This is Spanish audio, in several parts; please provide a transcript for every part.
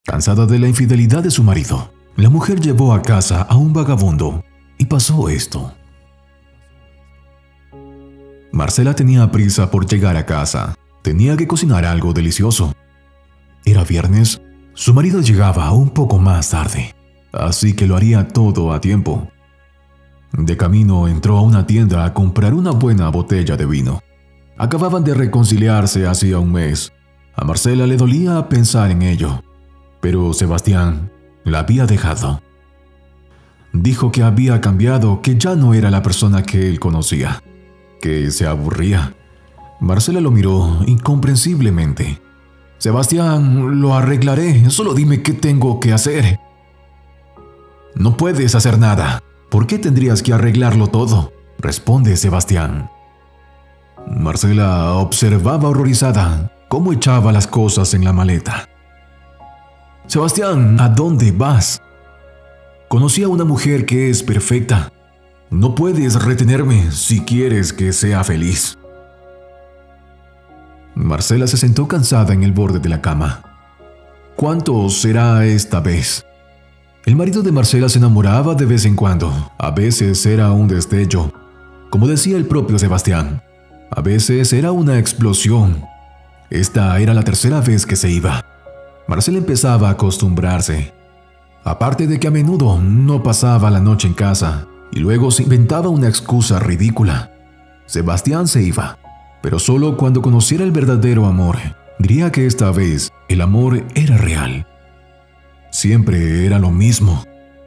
Cansada de la infidelidad de su marido, la mujer llevó a casa a un vagabundo y pasó esto. Marcela tenía prisa por llegar a casa. Tenía que cocinar algo delicioso. Era viernes. Su marido llegaba un poco más tarde, así que lo haría todo a tiempo. De camino entró a una tienda a comprar una buena botella de vino. Acababan de reconciliarse hacía un mes. A Marcela le dolía pensar en ello, pero Sebastián la había dejado. Dijo que había cambiado, que ya no era la persona que él conocía, que se aburría. Marcela lo miró incomprensiblemente. «Sebastián, lo arreglaré, solo dime qué tengo que hacer». «No puedes hacer nada. ¿Por qué tendrías que arreglarlo todo?», responde Sebastián. Marcela observaba horrorizada cómo echaba las cosas en la maleta. «Sebastián, ¿a dónde vas? Conocí a una mujer que es perfecta. No puedes retenerme si quieres que sea feliz». Marcela se sentó cansada en el borde de la cama. ¿Cuánto será esta vez? El marido de Marcela se enamoraba de vez en cuando. A veces era un destello, como decía el propio Sebastián. A veces era una explosión. Esta era la tercera vez que se iba. Marcela empezaba a acostumbrarse. Aparte de que a menudo no pasaba la noche en casa y luego se inventaba una excusa ridícula. Sebastián se iba, pero solo cuando conociera el verdadero amor. Diría que esta vez el amor era real. Siempre era lo mismo.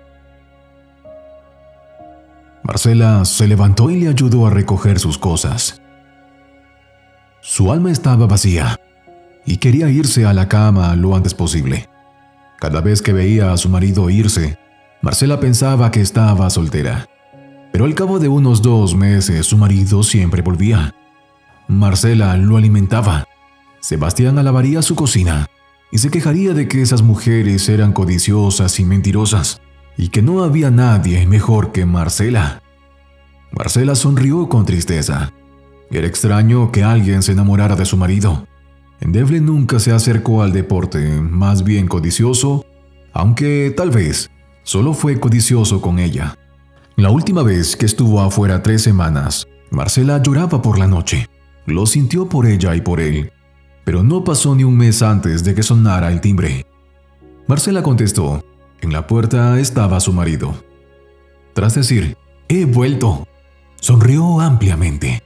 Marcela se levantó y le ayudó a recoger sus cosas. Su alma estaba vacía y quería irse a la cama lo antes posible. Cada vez que veía a su marido irse, Marcela pensaba que estaba soltera. Pero al cabo de unos 2 meses su marido siempre volvía. Marcela lo alimentaba. Sebastián alabaría su cocina y se quejaría de que esas mujeres eran codiciosas y mentirosas y que no había nadie mejor que Marcela. Marcela sonrió con tristeza. Era extraño que alguien se enamorara de su marido. Endeble nunca se acercó al deporte, más bien codicioso, aunque tal vez solo fue codicioso con ella. La última vez que estuvo afuera 3 semanas, Marcela lloraba por la noche. Lo sintió por ella y por él, pero no pasó ni un mes antes de que sonara el timbre. Marcela contestó. En la puerta estaba su marido. Tras decir, «He vuelto», sonrió ampliamente.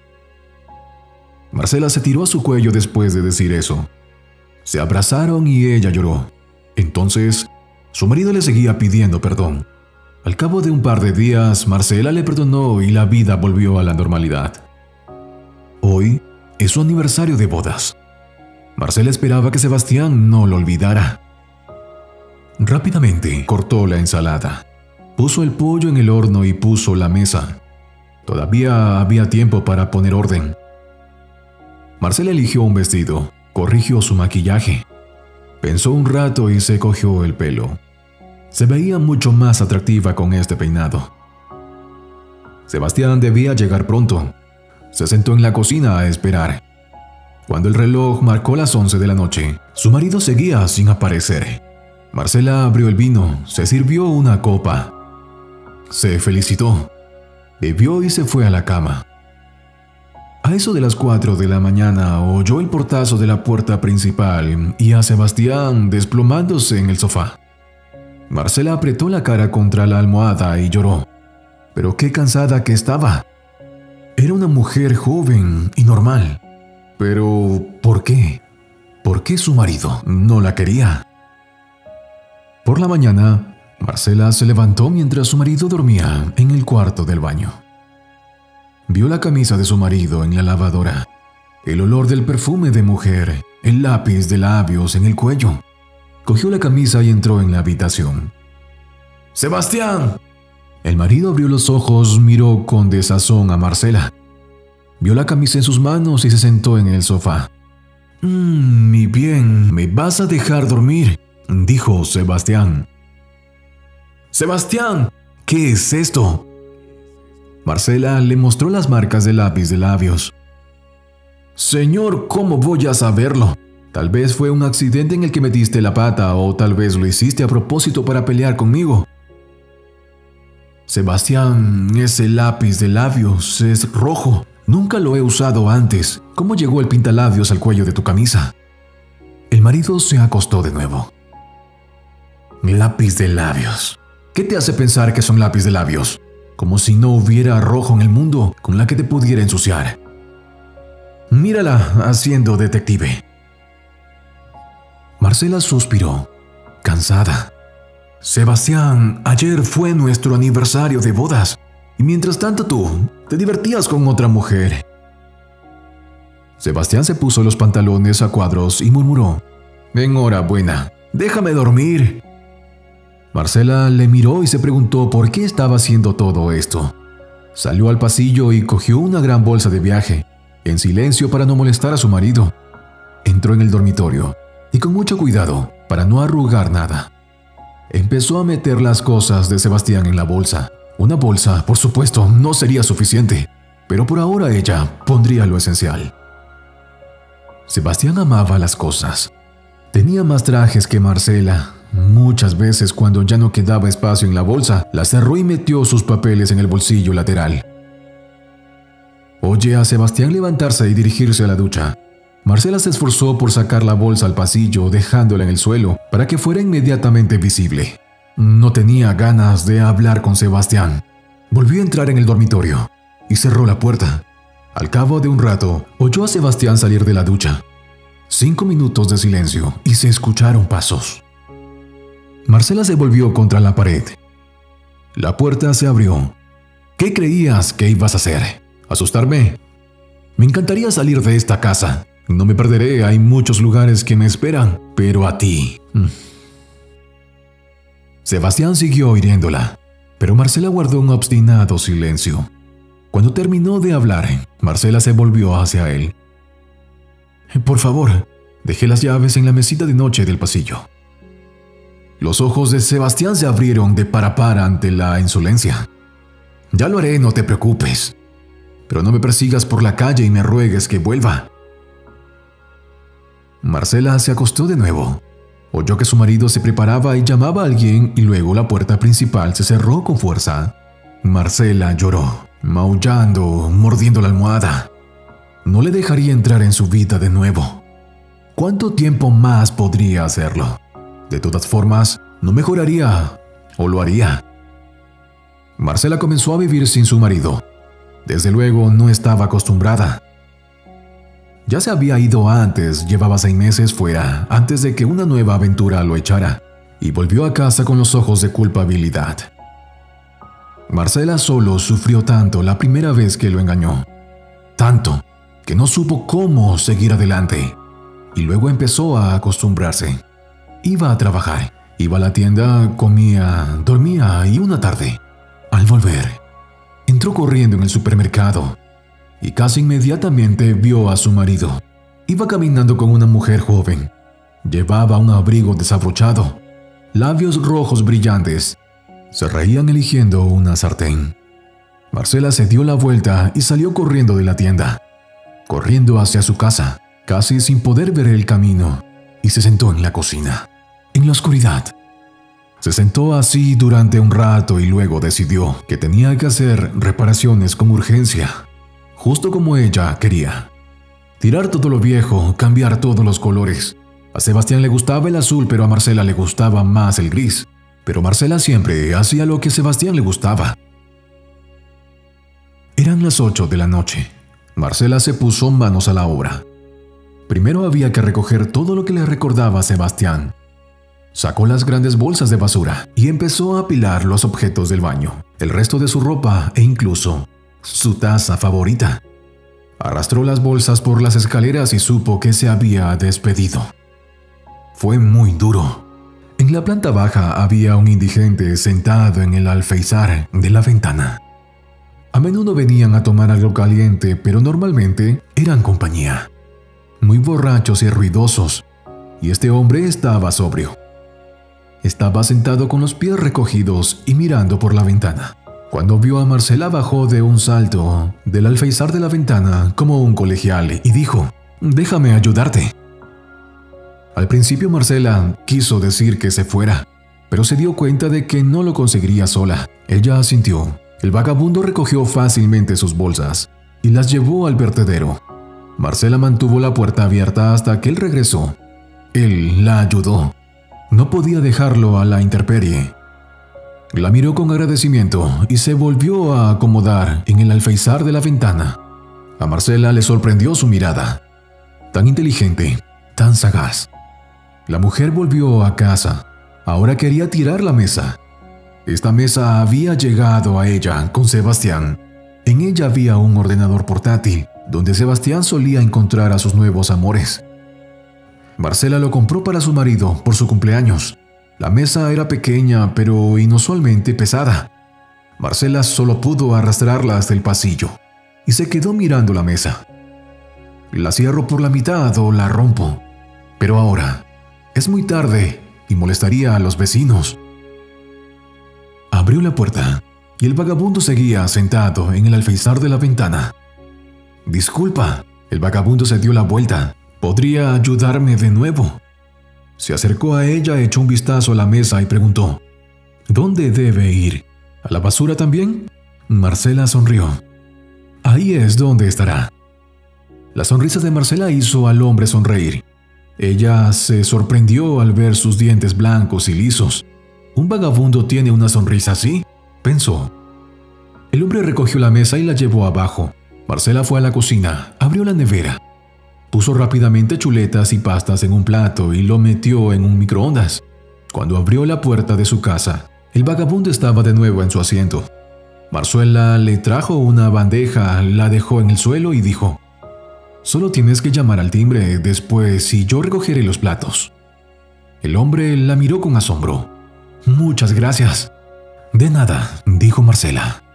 Marcela se tiró a su cuello después de decir eso. Se abrazaron y ella lloró. Entonces, su marido le seguía pidiendo perdón. Al cabo de un par de días, Marcela le perdonó y la vida volvió a la normalidad. Hoy es su aniversario de bodas. Marcela esperaba que Sebastián no lo olvidara. Rápidamente cortó la ensalada, puso el pollo en el horno y puso la mesa. Todavía había tiempo para poner orden. Marcela eligió un vestido, corrigió su maquillaje. Pensó un rato y se cogió el pelo. Se veía mucho más atractiva con este peinado. Sebastián debía llegar pronto. Se sentó en la cocina a esperar. Cuando el reloj marcó las 11 de la noche, su marido seguía sin aparecer. Marcela abrió el vino, se sirvió una copa. Se felicitó, bebió y se fue a la cama. A eso de las 4 de la mañana oyó el portazo de la puerta principal y a Sebastián desplomándose en el sofá. Marcela apretó la cara contra la almohada y lloró. Pero qué cansada que estaba. Era una mujer joven y normal. Pero, ¿por qué? ¿Por qué su marido no la quería? Por la mañana, Marcela se levantó mientras su marido dormía en el cuarto del baño. Vio la camisa de su marido en la lavadora, el olor del perfume de mujer, el lápiz de labios en el cuello. Cogió la camisa y entró en la habitación. ¡Sebastián! El marido abrió los ojos, miró con desazón a Marcela. Vio la camisa en sus manos y se sentó en el sofá. Mi bien, ¿me vas a dejar dormir?, dijo Sebastián. ¡Sebastián! ¿Qué es esto? Marcela le mostró las marcas del lápiz de labios. Señor, ¿cómo voy a saberlo? Tal vez fue un accidente en el que metiste la pata o tal vez lo hiciste a propósito para pelear conmigo. Sebastián, ese lápiz de labios es rojo. Nunca lo he usado antes. ¿Cómo llegó el pintalabios al cuello de tu camisa? El marido se acostó de nuevo. Lápiz de labios. ¿Qué te hace pensar que son lápiz de labios? Como si no hubiera rojo en el mundo con la que te pudiera ensuciar. Mírala haciendo detective. Marcela suspiró, cansada. Sebastián, ayer fue nuestro aniversario de bodas. Y mientras tanto tú te divertías con otra mujer. Sebastián se puso los pantalones a cuadros y murmuró: enhorabuena, déjame dormir. Marcela le miró y se preguntó por qué estaba haciendo todo esto. Salió al pasillo y cogió una gran bolsa de viaje, en silencio para no molestar a su marido. Entró en el dormitorio y con mucho cuidado para no arrugar nada. Empezó a meter las cosas de Sebastián en la bolsa. Una bolsa, por supuesto, no sería suficiente, pero por ahora ella pondría lo esencial. Sebastián amaba las cosas. Tenía más trajes que Marcela. Muchas veces, cuando ya no quedaba espacio en la bolsa, la cerró y metió sus papeles en el bolsillo lateral. Oye a Sebastián levantarse y dirigirse a la ducha. Marcela se esforzó por sacar la bolsa al pasillo, dejándola en el suelo para que fuera inmediatamente visible. No tenía ganas de hablar con Sebastián. Volvió a entrar en el dormitorio y cerró la puerta. Al cabo de un rato, oyó a Sebastián salir de la ducha. 5 minutos de silencio y se escucharon pasos. Marcela se volvió contra la pared. La puerta se abrió. ¿Qué creías que ibas a hacer? ¿Asustarme? Me encantaría salir de esta casa. No me perderé, hay muchos lugares que me esperan, pero a ti. Sebastián siguió hiriéndola, pero Marcela guardó un obstinado silencio. Cuando terminó de hablar, Marcela se volvió hacia él. Por favor, dejé las llaves en la mesita de noche del pasillo. Los ojos de Sebastián se abrieron de par a par ante la insolencia. Ya lo haré, no te preocupes. Pero no me persigas por la calle y me ruegues que vuelva. Marcela se acostó de nuevo. Oyó que su marido se preparaba y llamaba a alguien y luego la puerta principal se cerró con fuerza. Marcela lloró, maullando, mordiendo la almohada. No le dejaría entrar en su vida de nuevo. ¿Cuánto tiempo más podría hacerlo? De todas formas, no mejoraría, o lo haría. Marcela comenzó a vivir sin su marido. Desde luego no estaba acostumbrada. Ya se había ido antes, llevaba 6 meses fuera, antes de que una nueva aventura lo echara, y volvió a casa con los ojos de culpabilidad. Marcela solo sufrió tanto la primera vez que lo engañó. Tanto que no supo cómo seguir adelante, y luego empezó a acostumbrarse. Iba a trabajar, iba a la tienda, comía, dormía y una tarde, al volver, entró corriendo en el supermercado. Y casi inmediatamente vio a su marido. Iba caminando con una mujer joven. Llevaba un abrigo desabrochado, labios rojos brillantes. Se reían eligiendo una sartén. Marcela se dio la vuelta y salió corriendo de la tienda, corriendo hacia su casa, casi sin poder ver el camino, y se sentó en la cocina, en la oscuridad. Se sentó así durante un rato y luego decidió que tenía que hacer reparaciones con urgencia. Justo como ella quería. Tirar todo lo viejo, cambiar todos los colores. A Sebastián le gustaba el azul, pero a Marcela le gustaba más el gris. Pero Marcela siempre hacía lo que a Sebastián le gustaba. Eran las 8 de la noche. Marcela se puso manos a la obra. Primero había que recoger todo lo que le recordaba a Sebastián. Sacó las grandes bolsas de basura y empezó a apilar los objetos del baño, el resto de su ropa e incluso su taza favorita. Arrastró las bolsas por las escaleras y supo que se había despedido. Fue muy duro. En la planta baja había un indigente sentado en el alféizar de la ventana. A menudo venían a tomar algo caliente, pero normalmente eran compañía. Muy borrachos y ruidosos, y este hombre estaba sobrio. Estaba sentado con los pies recogidos y mirando por la ventana. Cuando vio a Marcela bajó de un salto del alféizar de la ventana como un colegial y dijo: «Déjame ayudarte». Al principio Marcela quiso decir que se fuera, pero se dio cuenta de que no lo conseguiría sola. Ella asintió. El vagabundo recogió fácilmente sus bolsas y las llevó al vertedero. Marcela mantuvo la puerta abierta hasta que él regresó. Él la ayudó. No podía dejarlo a la intemperie. La miró con agradecimiento y se volvió a acomodar en el alféizar de la ventana. A Marcela le sorprendió su mirada. Tan inteligente, tan sagaz. La mujer volvió a casa. Ahora quería tirar la mesa. Esta mesa había llegado a ella con Sebastián. En ella había un ordenador portátil, donde Sebastián solía encontrar a sus nuevos amores. Marcela lo compró para su marido por su cumpleaños. La mesa era pequeña, pero inusualmente pesada. Marcela solo pudo arrastrarla hasta el pasillo y se quedó mirando la mesa. La cierro por la mitad o la rompo, pero ahora es muy tarde y molestaría a los vecinos. Abrió la puerta y el vagabundo seguía sentado en el alféizar de la ventana. «Disculpa», el vagabundo se dio la vuelta. «¿Podría ayudarme de nuevo?». Se acercó a ella, echó un vistazo a la mesa y preguntó: «¿Dónde debe ir? ¿A la basura también?». Marcela sonrió. «Ahí es donde estará». La sonrisa de Marcela hizo al hombre sonreír. Ella se sorprendió al ver sus dientes blancos y lisos. «¿Un vagabundo tiene una sonrisa así?», pensó. El hombre recogió la mesa y la llevó abajo. Marcela fue a la cocina, abrió la nevera. Puso rápidamente chuletas y pastas en un plato y lo metió en un microondas. Cuando abrió la puerta de su casa, el vagabundo estaba de nuevo en su asiento. Marcela le trajo una bandeja, la dejó en el suelo y dijo: «Solo tienes que llamar al timbre después y yo recogeré los platos». El hombre la miró con asombro. «Muchas gracias». «De nada», dijo Marcela.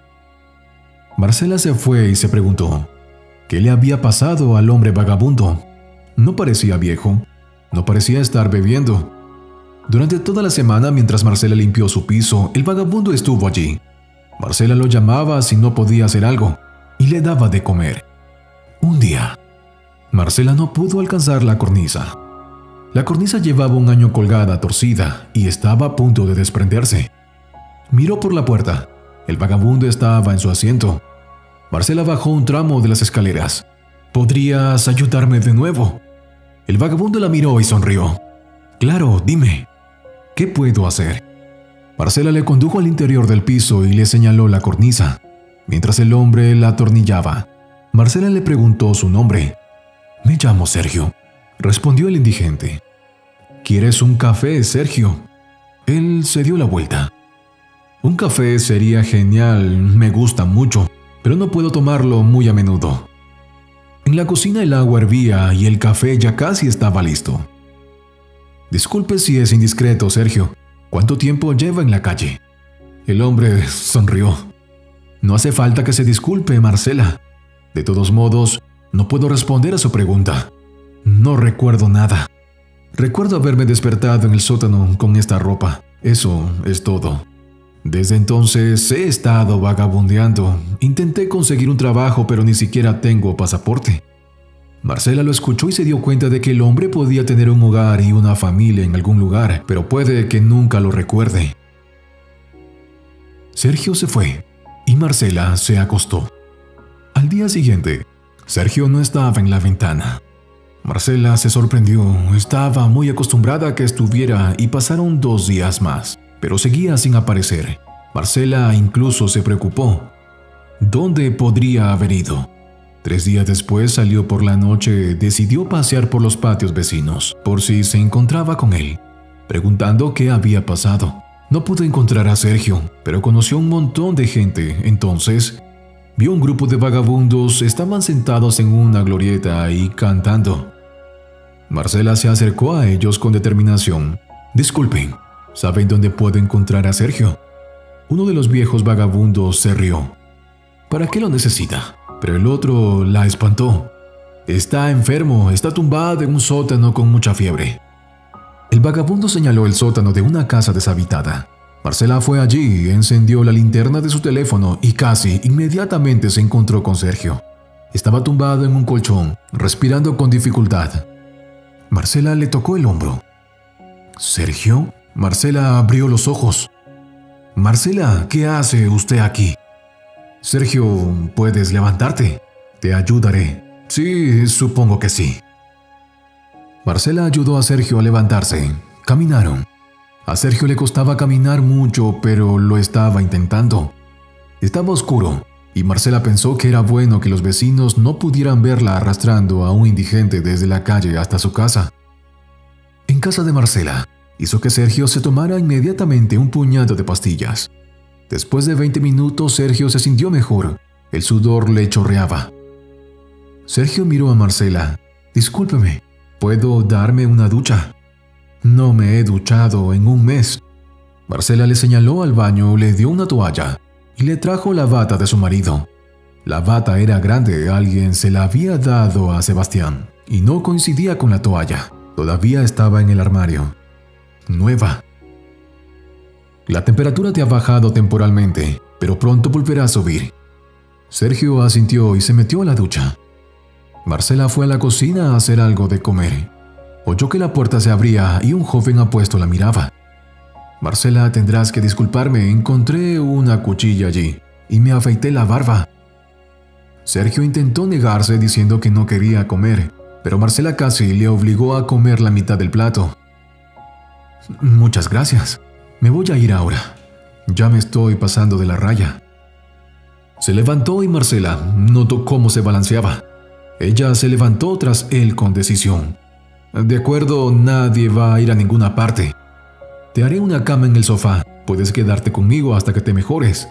Marcela se fue y se preguntó ¿qué le había pasado al hombre vagabundo? No parecía viejo, no parecía estar bebiendo. Durante toda la semana, mientras Marcela limpió su piso, el vagabundo estuvo allí. Marcela lo llamaba si no podía hacer algo y le daba de comer. Un día, Marcela no pudo alcanzar la cornisa. La cornisa llevaba un año colgada, torcida, y estaba a punto de desprenderse. Miró por la puerta. El vagabundo estaba en su asiento. Marcela bajó un tramo de las escaleras. «¿Podrías ayudarme de nuevo?». El vagabundo la miró y sonrió. «Claro, dime. ¿Qué puedo hacer?». Marcela le condujo al interior del piso y le señaló la cornisa. Mientras el hombre la atornillaba, Marcela le preguntó su nombre. «Me llamo Sergio», respondió el indigente. «¿Quieres un café, Sergio?». Él se dio la vuelta. «Un café sería genial, me gusta mucho, pero no puedo tomarlo muy a menudo». En la cocina el agua hervía y el café ya casi estaba listo. «Disculpe si es indiscreto, Sergio. ¿Cuánto tiempo lleva en la calle?». El hombre sonrió. «No hace falta que se disculpe, Marcela. De todos modos, no puedo responder a su pregunta. No recuerdo nada. Recuerdo haberme despertado en el sótano con esta ropa. Eso es todo. Desde entonces he estado vagabundeando. Intenté conseguir un trabajo, pero ni siquiera tengo pasaporte». Marcela lo escuchó y se dio cuenta de que el hombre podía tener un hogar y una familia en algún lugar, pero puede que nunca lo recuerde. Sergio se fue y Marcela se acostó. Al día siguiente, Sergio no estaba en la ventana. Marcela se sorprendió. Estaba muy acostumbrada a que estuviera y pasaron 2 días más, pero seguía sin aparecer. Marcela incluso se preocupó. ¿Dónde podría haber ido? 3 días después salió por la noche, decidió pasear por los patios vecinos, por si se encontraba con él, preguntando qué había pasado. No pudo encontrar a Sergio, pero conoció un montón de gente. Entonces, vio un grupo de vagabundos, estaban sentados en una glorieta y cantando. Marcela se acercó a ellos con determinación. «Disculpen, ¿saben dónde puedo encontrar a Sergio?». Uno de los viejos vagabundos se rió. «¿Para qué lo necesita?». Pero el otro la espantó. «Está enfermo, está tumbado en un sótano con mucha fiebre». El vagabundo señaló el sótano de una casa deshabitada. Marcela fue allí, encendió la linterna de su teléfono y casi inmediatamente se encontró con Sergio. Estaba tumbado en un colchón, respirando con dificultad. Marcela le tocó el hombro. ¿Sergio? Marcela abrió los ojos. Marcela, ¿qué hace usted aquí? Sergio, ¿puedes levantarte? Te ayudaré. Sí, supongo que sí. Marcela ayudó a Sergio a levantarse. Caminaron. A Sergio le costaba caminar mucho, pero lo estaba intentando. Estaba oscuro, y Marcela pensó que era bueno que los vecinos no pudieran verla arrastrando a un indigente desde la calle hasta su casa. En casa de Marcela, hizo que Sergio se tomara inmediatamente un puñado de pastillas. Después de 20 minutos, Sergio se sintió mejor. El sudor le chorreaba. Sergio miró a Marcela. Discúlpeme, ¿puedo darme una ducha? No me he duchado en un mes. Marcela le señaló al baño, le dio una toalla y le trajo la bata de su marido. La bata era grande, alguien se la había dado a Sebastián y no coincidía con la toalla. Todavía estaba en el armario. Nueva. La temperatura te ha bajado temporalmente, pero pronto volverá a subir. Sergio asintió y se metió a la ducha. Marcela fue a la cocina a hacer algo de comer. Oyó que la puerta se abría y un joven apuesto la miraba. Marcela, tendrás que disculparme, encontré una cuchilla allí y me afeité la barba. Sergio intentó negarse diciendo que no quería comer, pero Marcela casi le obligó a comer la mitad del plato. Muchas gracias. Me voy a ir ahora. Ya me estoy pasando de la raya. Se levantó y Marcela notó cómo se balanceaba. Ella se levantó tras él con decisión. De acuerdo, nadie va a ir a ninguna parte. Te haré una cama en el sofá. Puedes quedarte conmigo hasta que te mejores.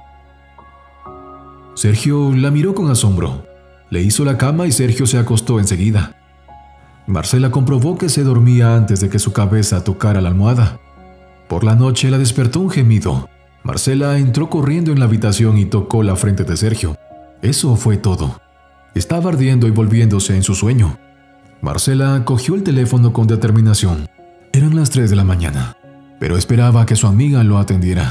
Sergio la miró con asombro. Le hizo la cama y Sergio se acostó enseguida. Marcela comprobó que se dormía antes de que su cabeza tocara la almohada. Por la noche la despertó un gemido. Marcela entró corriendo en la habitación y tocó la frente de Sergio. Eso fue todo. Estaba ardiendo y volviéndose en su sueño. Marcela cogió el teléfono con determinación. Eran las 3 de la mañana, pero esperaba que su amiga lo atendiera.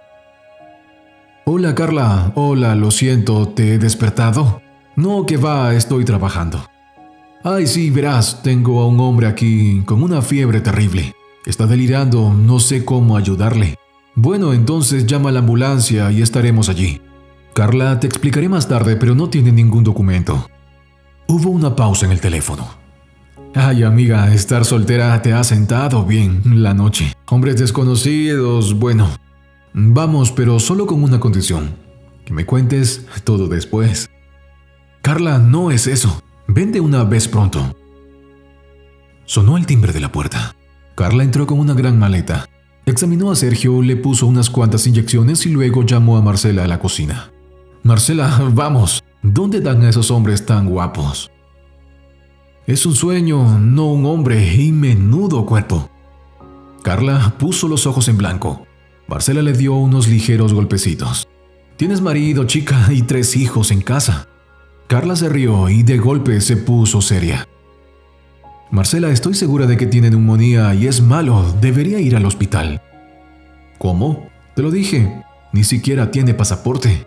Hola Carla, hola, lo siento, ¿te he despertado? No, que va, estoy trabajando. Ay, sí, verás, tengo a un hombre aquí con una fiebre terrible. Está delirando, no sé cómo ayudarle. Bueno, entonces llama a la ambulancia y estaremos allí. Carla, te explicaré más tarde, pero no tiene ningún documento. Hubo una pausa en el teléfono. Ay, amiga, estar soltera te ha sentado bien la noche. Hombres desconocidos, bueno. Vamos, pero solo con una condición. Que me cuentes todo después. Carla, no es eso. Vente una vez pronto. Sonó el timbre de la puerta. Carla entró con una gran maleta. Examinó a Sergio, le puso unas cuantas inyecciones y luego llamó a Marcela a la cocina. Marcela, vamos. ¿Dónde dan a esos hombres tan guapos? Es un sueño, no un hombre, y menudo cuerpo. Carla puso los ojos en blanco. Marcela le dio unos ligeros golpecitos. Tienes marido, chica, y 3 hijos en casa. Carla se rió y de golpe se puso seria. Marcela, estoy segura de que tiene neumonía y es malo, debería ir al hospital. ¿Cómo? Te lo dije, ni siquiera tiene pasaporte.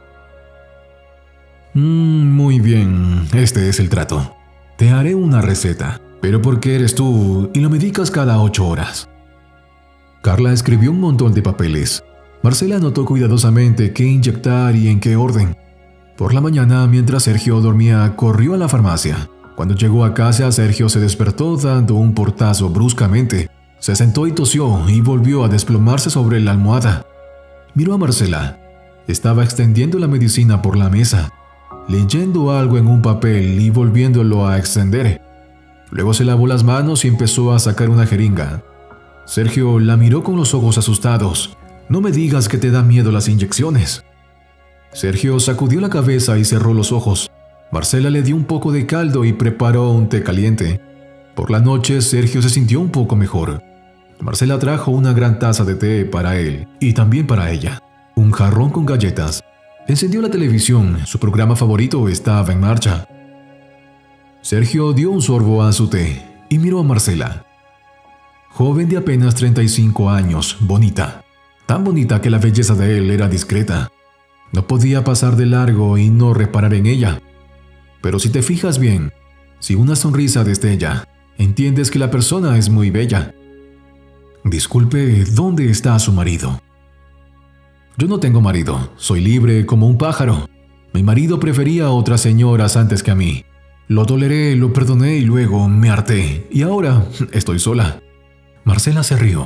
Muy bien, este es el trato. Te haré una receta, pero porque eres tú y lo medicas cada 8 horas. Carla escribió un montón de papeles. Marcela anotó cuidadosamente qué inyectar y en qué orden. Por la mañana, mientras Sergio dormía, corrió a la farmacia. Cuando llegó a casa, Sergio se despertó dando un portazo bruscamente. Se sentó y tosió y volvió a desplomarse sobre la almohada. Miró a Marcela. Estaba extendiendo la medicina por la mesa, leyendo algo en un papel y volviéndolo a extender. Luego se lavó las manos y empezó a sacar una jeringa. Sergio la miró con los ojos asustados. No me digas que te da miedo las inyecciones. Sergio sacudió la cabeza y cerró los ojos. Marcela le dio un poco de caldo y preparó un té caliente. Por la noche, Sergio se sintió un poco mejor. Marcela trajo una gran taza de té para él y también para ella. Un jarrón con galletas. Encendió la televisión, su programa favorito estaba en marcha. Sergio dio un sorbo a su té y miró a Marcela. Joven de apenas 35 años, bonita. Tan bonita que la belleza de él era discreta. No podía pasar de largo y no reparar en ella. Pero si te fijas bien, si una sonrisa destella entiendes que la persona es muy bella. Disculpe, ¿dónde está su marido? Yo no tengo marido, soy libre como un pájaro. Mi marido prefería a otras señoras antes que a mí. Lo toleré, lo perdoné y luego me harté. Y ahora estoy sola. Marcela se rió.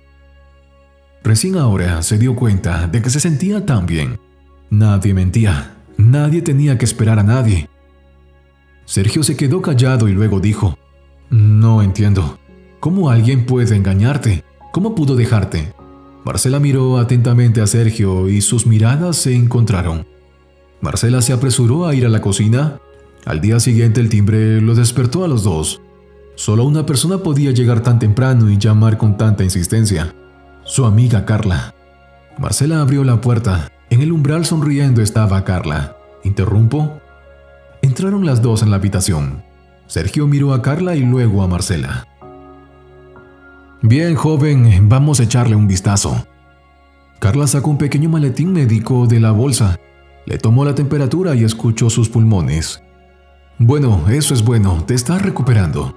Recién ahora se dio cuenta de que se sentía tan bien. Nadie mentía, nadie tenía que esperar a nadie. Sergio se quedó callado y luego dijo: No entiendo. ¿Cómo alguien puede engañarte? ¿Cómo pudo dejarte? Marcela miró atentamente a Sergio y sus miradas se encontraron. Marcela se apresuró a ir a la cocina. Al día siguiente el timbre los despertó a los dos. Solo una persona podía llegar tan temprano y llamar con tanta insistencia: su amiga Carla. Marcela abrió la puerta. En el umbral sonriendo estaba Carla. ¿Interrumpo? Entraron las dos en la habitación. Sergio miró a Carla y luego a Marcela. Bien, joven, vamos a echarle un vistazo. Carla sacó un pequeño maletín médico de la bolsa. Le tomó la temperatura y escuchó sus pulmones. Bueno, eso es bueno, te estás recuperando.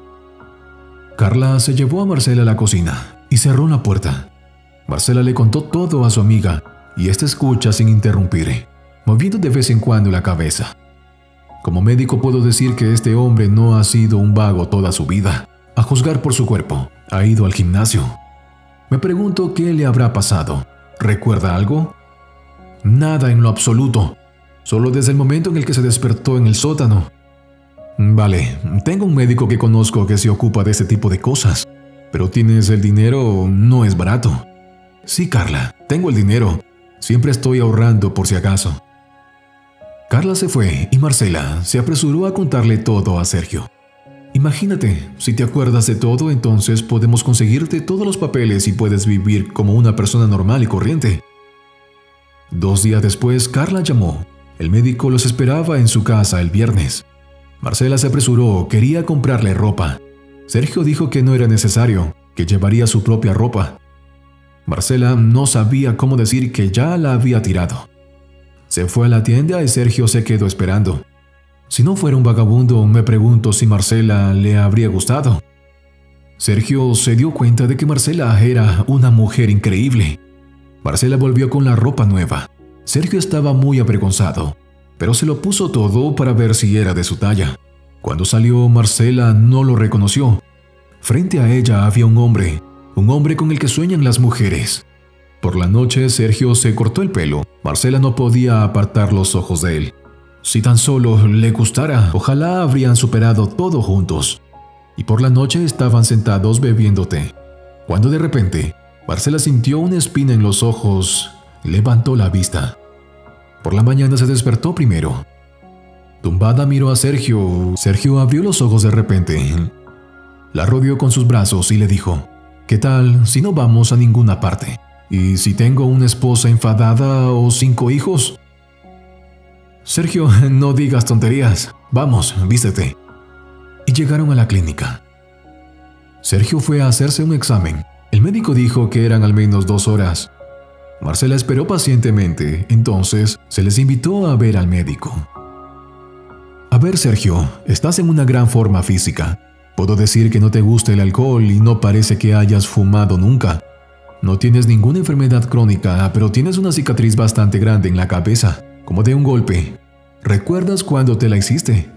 Carla se llevó a Marcela a la cocina y cerró la puerta. Marcela le contó todo a su amiga y ésta escucha sin interrumpir, moviendo de vez en cuando la cabeza. Como médico puedo decir que este hombre no ha sido un vago toda su vida. A juzgar por su cuerpo, ha ido al gimnasio. Me pregunto qué le habrá pasado. ¿Recuerda algo? Nada en lo absoluto. Solo desde el momento en el que se despertó en el sótano. Vale, tengo un médico que conozco que se ocupa de este tipo de cosas. Pero ¿tienes el dinero? No es barato. Sí, Carla, tengo el dinero. Siempre estoy ahorrando por si acaso. Carla se fue y Marcela se apresuró a contarle todo a Sergio. Imagínate, si te acuerdas de todo, entonces podemos conseguirte todos los papeles y puedes vivir como una persona normal y corriente. 2 días después, Carla llamó. El médico los esperaba en su casa el viernes. Marcela se apresuró, quería comprarle ropa. Sergio dijo que no era necesario, que llevaría su propia ropa. Marcela no sabía cómo decir que ya la había tirado. Se fue a la tienda y Sergio se quedó esperando. Si no fuera un vagabundo, me pregunto si Marcela le habría gustado. Sergio se dio cuenta de que Marcela era una mujer increíble. Marcela volvió con la ropa nueva. Sergio estaba muy avergonzado, pero se lo puso todo para ver si era de su talla. Cuando salió, Marcela no lo reconoció. Frente a ella había un hombre con el que sueñan las mujeres. Por la noche, Sergio se cortó el pelo. Marcela no podía apartar los ojos de él. Si tan solo le gustara, ojalá habrían superado todo juntos. Y por la noche estaban sentados bebiendo té, cuando de repente, Marcela sintió una espina en los ojos. Levantó la vista. Por la mañana se despertó primero. Tumbada miró a Sergio. Sergio abrió los ojos de repente. La rodeó con sus brazos y le dijo: ¿Qué tal si no vamos a ninguna parte? ¿Y si tengo una esposa enfadada o 5 hijos? Sergio, no digas tonterías. Vamos, vístete. Y llegaron a la clínica. Sergio fue a hacerse un examen. El médico dijo que eran al menos 2 horas. Marcela esperó pacientemente, entonces se les invitó a ver al médico. A ver, Sergio, estás en una gran forma física. Puedo decir que no te gusta el alcohol y no parece que hayas fumado nunca. No tienes ninguna enfermedad crónica, pero tienes una cicatriz bastante grande en la cabeza, como de un golpe. ¿Recuerdas cuándo te la hiciste?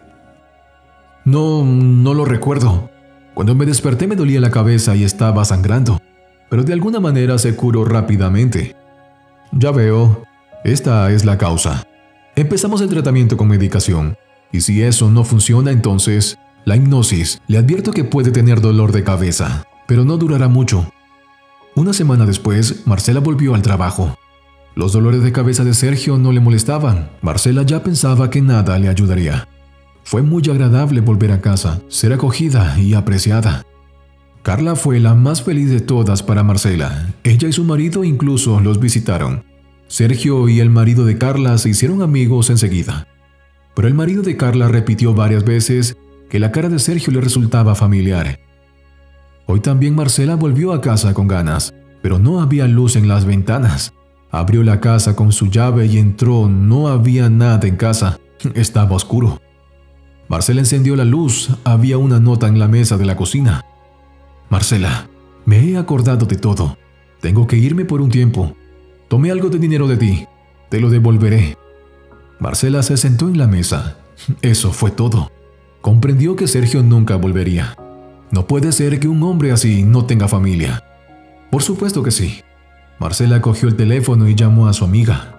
No lo recuerdo. Cuando me desperté me dolía la cabeza y estaba sangrando, pero de alguna manera se curó rápidamente. Ya veo, esta es la causa. Empezamos el tratamiento con medicación, y si eso no funciona, entonces la hipnosis. Le advierto que puede tener dolor de cabeza, pero no durará mucho. Una semana después, Marcela volvió al trabajo. Los dolores de cabeza de Sergio no le molestaban. Marcela ya pensaba que nada le ayudaría. Fue muy agradable volver a casa, ser acogida y apreciada. Carla fue la más feliz de todas para Marcela. Ella y su marido incluso los visitaron. Sergio y el marido de Carla se hicieron amigos enseguida. Pero el marido de Carla repitió varias veces que la cara de Sergio le resultaba familiar. Hoy también Marcela volvió a casa con ganas, pero no había luz en las ventanas. Abrió la casa con su llave y entró. No había nada en casa. Estaba oscuro. Marcela encendió la luz. Había una nota en la mesa de la cocina. Marcela, me he acordado de todo. Tengo que irme por un tiempo. Tomé algo de dinero de ti. Te lo devolveré. Marcela se sentó en la mesa. Eso fue todo. Comprendió que Sergio nunca volvería. No puede ser que un hombre así no tenga familia. Por supuesto que sí. Marcela cogió el teléfono y llamó a su amiga.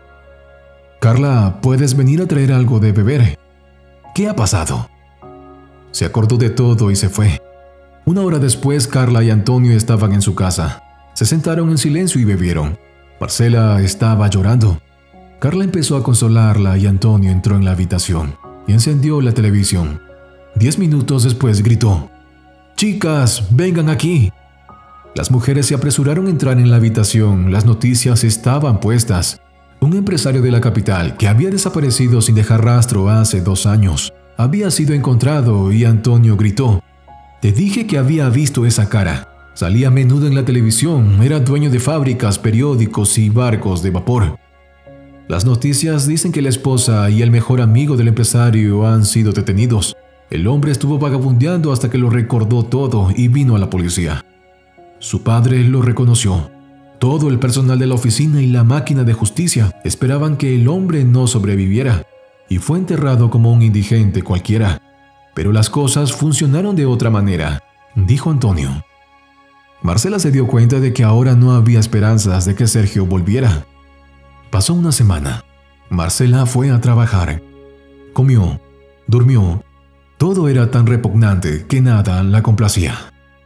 Carla, ¿puedes venir a traer algo de beber? ¿Qué ha pasado? Se acordó de todo y se fue. Una hora después, Carla y Antonio estaban en su casa. Se sentaron en silencio y bebieron. Marcela estaba llorando. Carla empezó a consolarla y Antonio entró en la habitación y encendió la televisión. 10 minutos después gritó: «¡Chicas, vengan aquí!». Las mujeres se apresuraron a entrar en la habitación. Las noticias estaban puestas. Un empresario de la capital que había desaparecido sin dejar rastro hace 2 años había sido encontrado y Antonio gritó: «Te dije que había visto esa cara. Salía a menudo en la televisión, era dueño de fábricas, periódicos y barcos de vapor». Las noticias dicen que la esposa y el mejor amigo del empresario han sido detenidos. El hombre estuvo vagabundeando hasta que lo recordó todo y vino a la policía. Su padre lo reconoció. Todo el personal de la oficina y la máquina de justicia esperaban que el hombre no sobreviviera y fue enterrado como un indigente cualquiera. Pero las cosas funcionaron de otra manera, dijo Antonio. Marcela se dio cuenta de que ahora no había esperanzas de que Sergio volviera. Pasó una semana. Marcela fue a trabajar. Comió, durmió. Todo era tan repugnante que nada la complacía.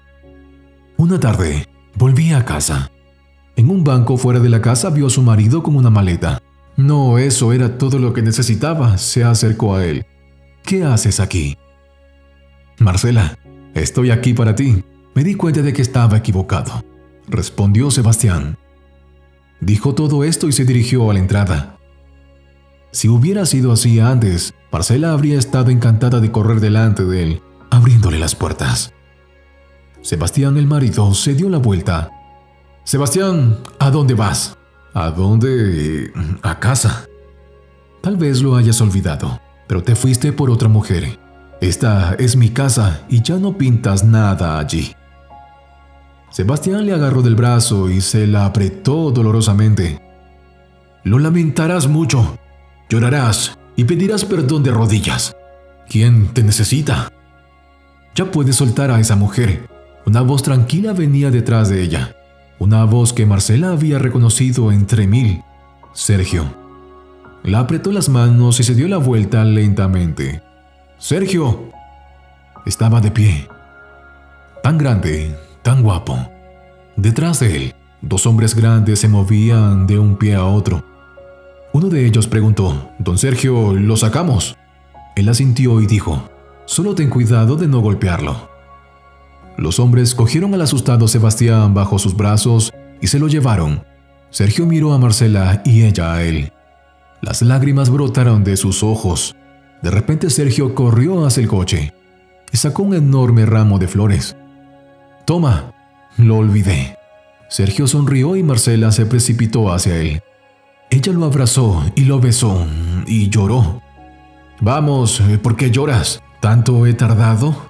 Una tarde, volvía a casa. En un banco fuera de la casa vio a su marido con una maleta. No, eso era todo lo que necesitaba. Se acercó a él. «¿Qué haces aquí?» «Marcela, estoy aquí para ti. Me di cuenta de que estaba equivocado», respondió Sebastián. Dijo todo esto y se dirigió a la entrada. Si hubiera sido así antes, Marcela habría estado encantada de correr delante de él, abriéndole las puertas. Sebastián, el marido, se dio la vuelta. «Sebastián, ¿a dónde vas?» «¿A dónde? A casa». «Tal vez lo hayas olvidado, pero te fuiste por otra mujer. Esta es mi casa y ya no pintas nada allí». Sebastián le agarró del brazo y se la apretó dolorosamente. «Lo lamentarás mucho, llorarás y pedirás perdón de rodillas. ¿Quién te necesita?» «Ya puedes soltar a esa mujer». Una voz tranquila venía detrás de ella. Una voz que Marcela había reconocido entre mil. Sergio. La apretó las manos y se dio la vuelta lentamente. «¡Sergio!». Estaba de pie. Tan grande, tan guapo. Detrás de él, 2 hombres grandes se movían de un pie a otro. Uno de ellos preguntó: «Don Sergio, ¿lo sacamos?». Él asintió y dijo: «Solo ten cuidado de no golpearlo». Los hombres cogieron al asustado Sebastián bajo sus brazos y se lo llevaron. Sergio miró a Marcela y ella a él. Las lágrimas brotaron de sus ojos. De repente Sergio corrió hacia el coche y sacó un enorme ramo de flores. «Toma, lo olvidé». Sergio sonrió y Marcela se precipitó hacia él. Ella lo abrazó y lo besó y lloró. «Vamos, ¿por qué lloras? ¿Tanto he tardado?»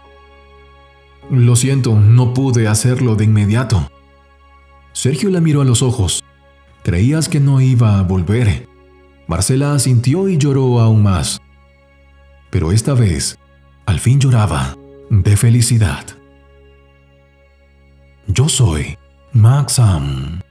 «Lo siento, no pude hacerlo de inmediato». Sergio la miró a los ojos. «¿Creías que no iba a volver?». Marcela asintió y lloró aún más. Pero esta vez, al fin lloraba, de felicidad. Yo soy Max Am.